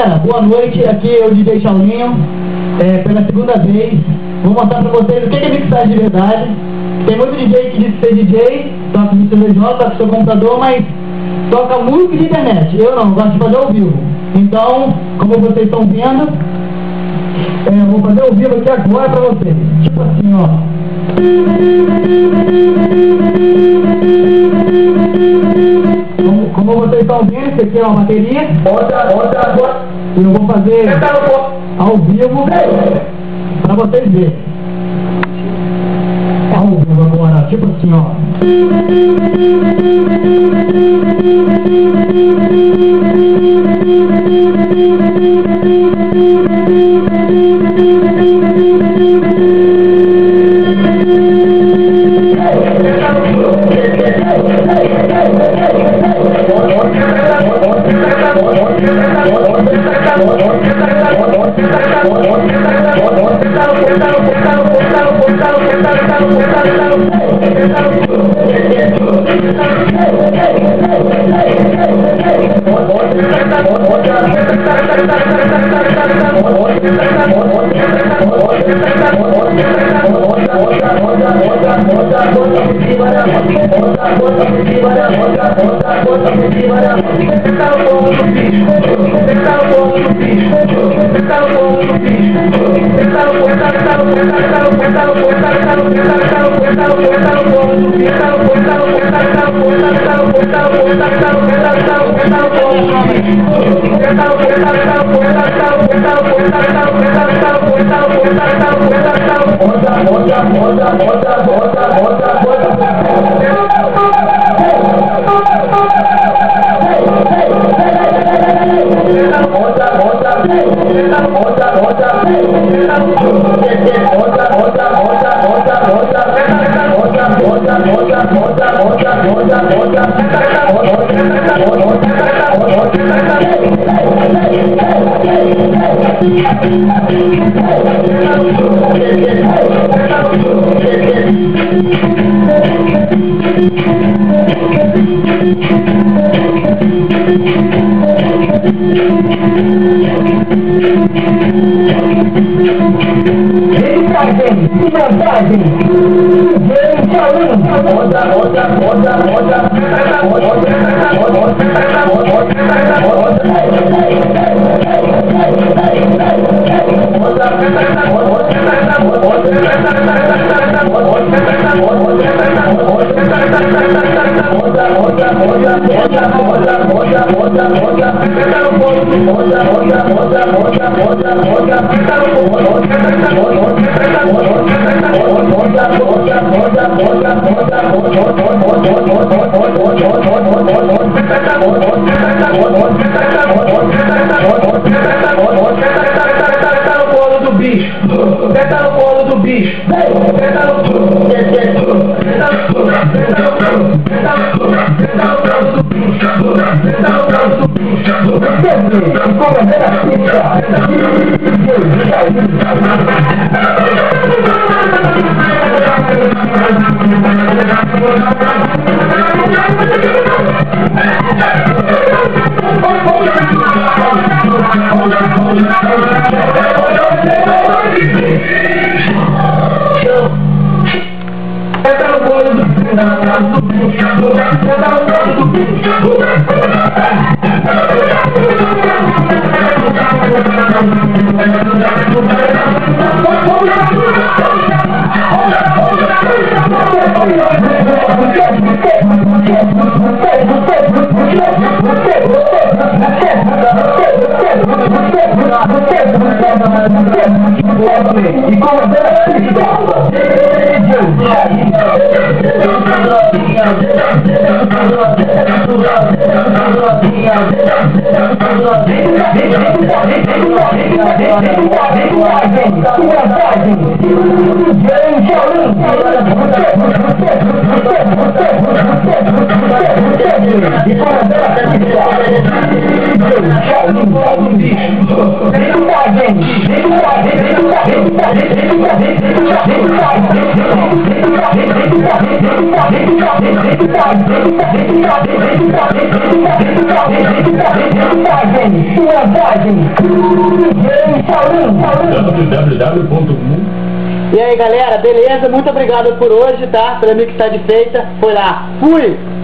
galera, boa noite, aqui é o DJ Chaulinho, pela segunda vez. Vou mostrar pra vocês o que é mixagem de verdade. Tem muito DJ que diz ser DJ, toca no CDJ, toca no seu computador, mas toca música de internet. Eu não, gosto de fazer ao vivo. Então, como vocês estão vendo, eu vou fazer ao vivo aqui agora pra vocês. Tipo assim, ó. Como vocês estão vendo, isso aqui é uma bateria. E eu vou fazer ao vivo pra vocês verem. Ao vivo agora, tipo assim, ó. E aí galera, beleza? Muito obrigado por hoje, tá? Pela mixagem feita. Foi lá. Fui!